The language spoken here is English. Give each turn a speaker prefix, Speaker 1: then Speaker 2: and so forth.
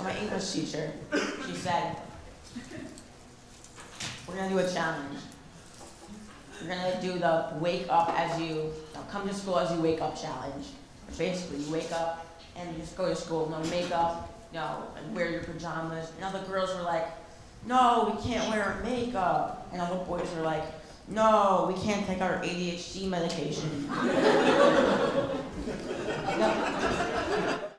Speaker 1: So my English teacher, she said, we're gonna do a challenge. We're gonna do the wake up as you, come to school as you wake up challenge. Basically, you wake up and you just go to school, no makeup, and wear your pajamas. And all the girls were like, no, we can't wear our makeup. And all the boys were like, no, we can't take our ADHD medication.